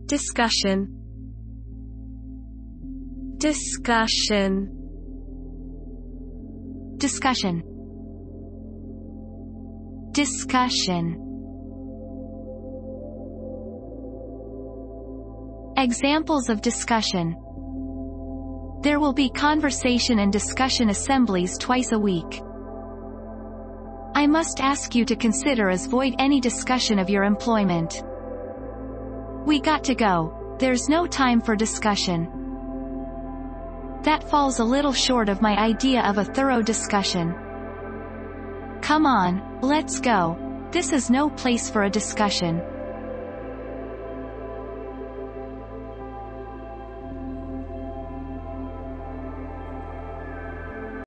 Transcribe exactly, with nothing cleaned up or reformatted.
Discussion. Discussion. Discussion. Discussion. Examples of discussion. There will be conversation and discussion assemblies twice a week. I must ask you to consider as void any discussion of your employment. We got to go. There's no time for discussion. That falls a little short of my idea of a thorough discussion. Come on, let's go. This is no place for a discussion.